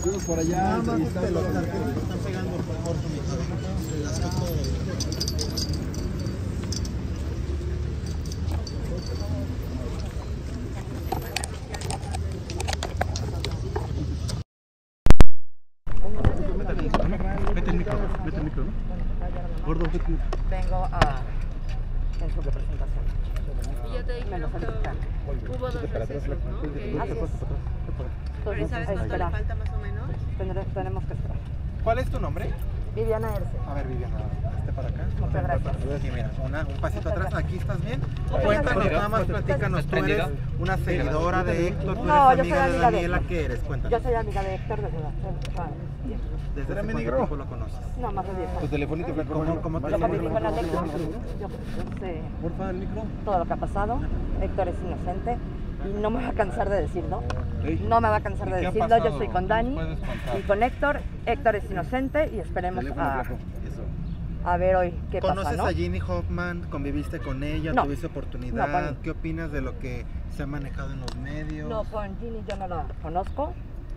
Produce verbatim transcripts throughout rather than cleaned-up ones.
Fuimos por allá. Nada más este, los carteles que están pegando por favor con mi padre. Las fotos. Vete el micro, vete el micro, ¿no? Gordo, vete el micro. Vengo a... en su representación. Y ya te dijeron que hubo dos recesos, ¿no? Que- Así es. Pero ¿y sabes cuánto le Esperar. falta más o menos? Tendré- tenemos que esperar. ¿Cuál es tu nombre? Viviana Erce. A ver, Viviana, este para acá. Muchas gracias. Aquí, mira, una, un pasito Muchas atrás. gracias. Aquí estás bien. Muchas Cuéntanos, gracias. nada más platícanos. Tú eres una seguidora de Héctor, tú No, eres yo soy amiga de amiga de Daniela. Héctor. ¿Qué eres? Yo Cuéntanos. soy amiga de Héctor desde hace tiempo. ¿Desde hace cuánto tiempo lo conoces? No, más de diez años. Tu telefonito, flaco. ¿Cómo, cómo te Lo que me llamas? dijo el Héctor, yo yo sé Porfa, el micro. todo lo que ha pasado. Héctor es inocente y no me va a cansar de decirlo. Ey. No me va a cansar ¿Y de qué ha decirlo. Yo pasado? estoy con ¿Nos Dani puedes contar? y con Héctor. Héctor es inocente y esperemos Teléfono, a, flaco. Eso. a ver hoy qué pasa, ¿Conoces ¿no? a Ginny Hoffman? ¿Conviviste con ella? No. ¿Tuviste oportunidad? No, con- ¿Qué opinas de lo que se ha manejado en los medios? No, con Ginny yo no la conozco.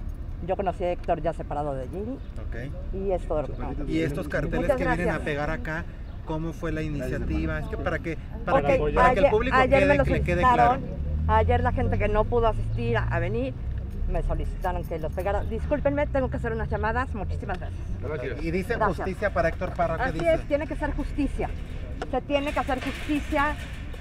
Yo conocí a Héctor ya separado de Ginny Ok. y es todo lo que tengo. Y estos carteles Muchas que vienen a gracias. pegar acá, ¿cómo fue la iniciativa? Es que para que, para Ok, que, para que el ayer- público ayer me quede, lo que le quede claro. solicitaron. Ayer la gente que no pudo asistir a, a venir me solicitaron que los pegara. Discúlpenme, tengo que hacer unas llamadas. Muchísimas gracias. Gracias. Y dicen Gracias. justicia para Héctor Parra, ¿qué Así dice? es, tiene que ser justicia. Se tiene que hacer justicia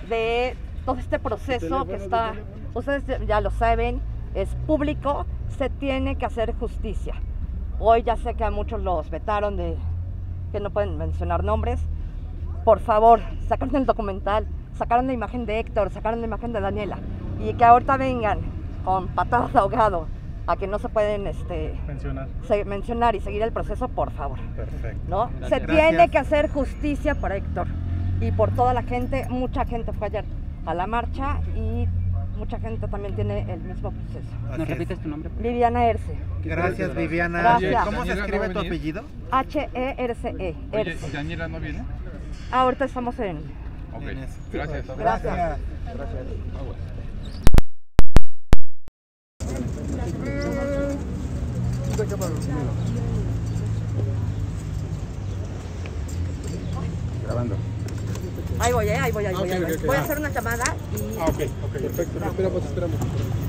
de todo este proceso que está, ustedes ya lo saben, es público, se tiene que hacer justicia. Hoy ya sé que a muchos los vetaron de que no pueden mencionar nombres. Por favor, sacaron el documental, sacaron la imagen de Héctor, sacaron la imagen de Daniela y que ahorita vengan con patadas de ahogado a que no se pueden este, Mencionar. se- mencionar y seguir el proceso, por favor. Perfecto. ¿No? Gracias. Se tiene Gracias. que hacer justicia por Héctor y por toda la gente. Mucha gente fue ayer a la marcha y mucha gente también tiene el mismo proceso. Así ¿Nos es. repites tu nombre? Viviana Erce, Gracias, Viviana. Gracias. ¿Cómo se Daniela, escribe ¿no tu va a venir? apellido? H E R C E, Oye, Erce. ¿Daniela no viene? Ahorita estamos en... Ok. En eso. Gracias. Gracias. Aguas. Grabando. Ahí voy, eh, ahí voy, ahí voy. Ok, ahí voy. ok, ok. Voy a Ah. hacer una llamada y... Ah, ok, ok. Perfecto. Esperamos, esperamos.